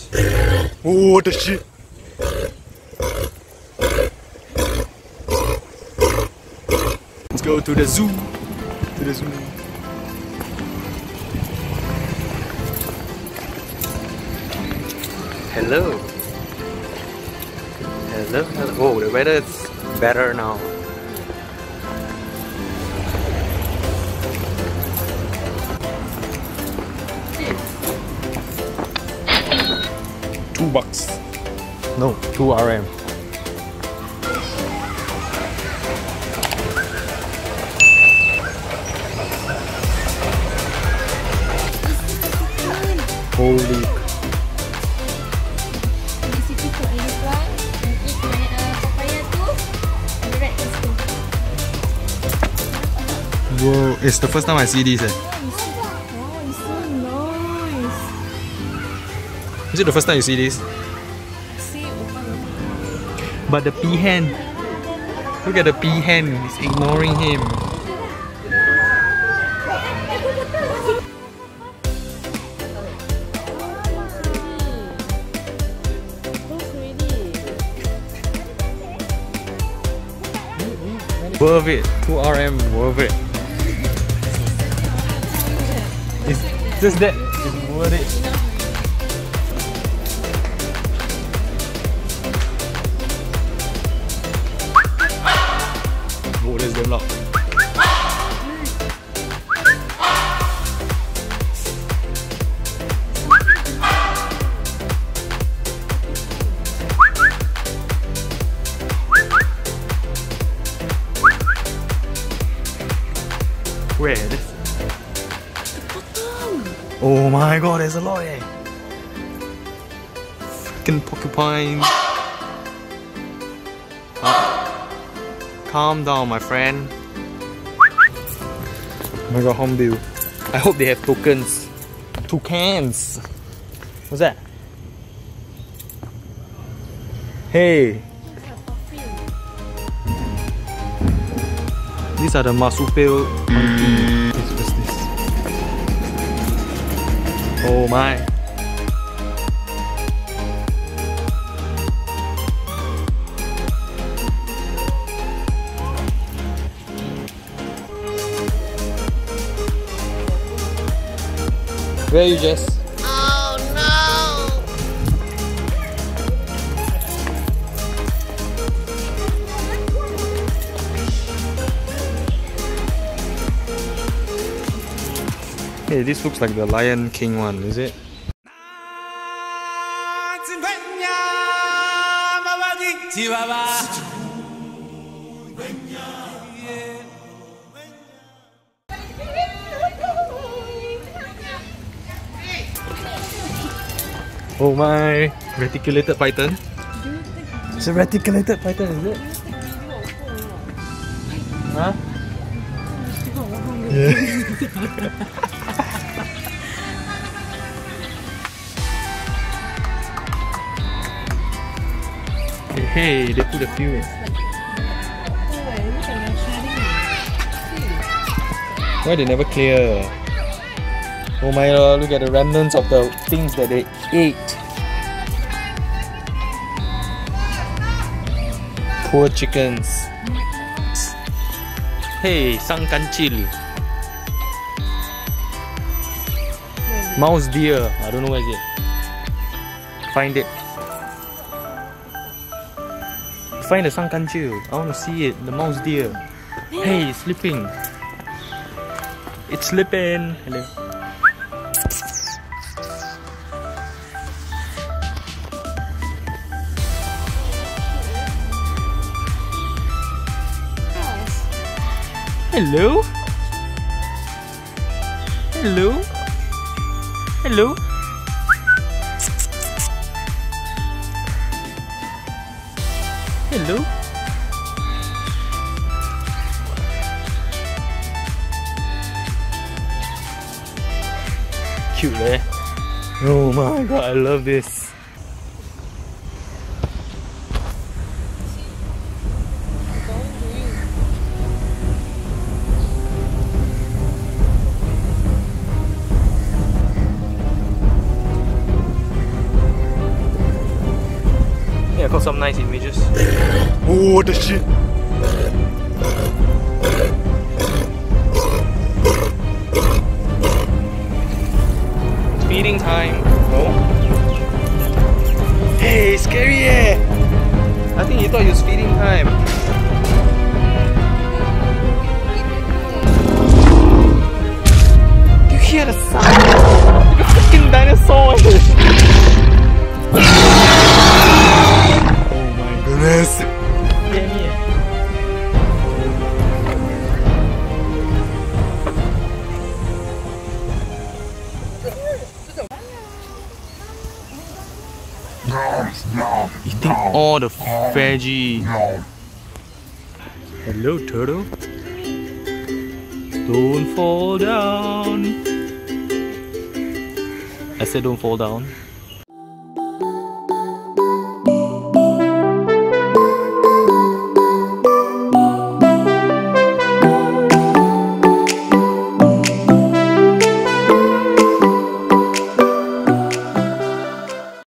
Oh, what the shit! Let's go to the zoo. To the zoo. Hello. Hello, hello. Oh, the weather is better now. $2. No, 2 RM. Holy. Whoa, it's the first time I see this. Oh, it's so nice. Is it the first time you see this? But the peahen, look at the peahen, he's ignoring him. Worth it, 2 RM, worth it. It's just that, it's worth it. Oh, there's them loud. Where? Oh my god, there's a lot eh! Freaking porcupines! Calm down, my friend. Oh my god, hornbill. I hope they have tokens. Toucans! What's that? Hey! These are the marsupial monkey. What's this? Oh my! Where are you, Jess? Oh no! Hey, this looks like the Lion King one, is it? Oh my! Reticulated python? It's a reticulated python, is it? Huh? Yeah. Hey, they put a few in. Why they never clear? Oh my god, look at the remnants of the things that they ate. Poor chickens. Hey, sang kancil. Mouse deer. I don't know where is it. Find it. Find the sang kancil. I want to see it. The mouse deer. Hey, it's sleeping. It's sleeping. Hello. Hello? Hello? Hello? Hello? Cute, eh? Oh my god, I love this. Check out some nice images. Oh, what the shit! Feeding time. Oh. Hey, scary eh! I think he thought it was feeding time. Do you hear the sound? Like a freaking dinosaur! Oh my goodness! Yeah, yeah. Eating all the veggie. Hello, turtle. Don't fall down. I said don't fall down.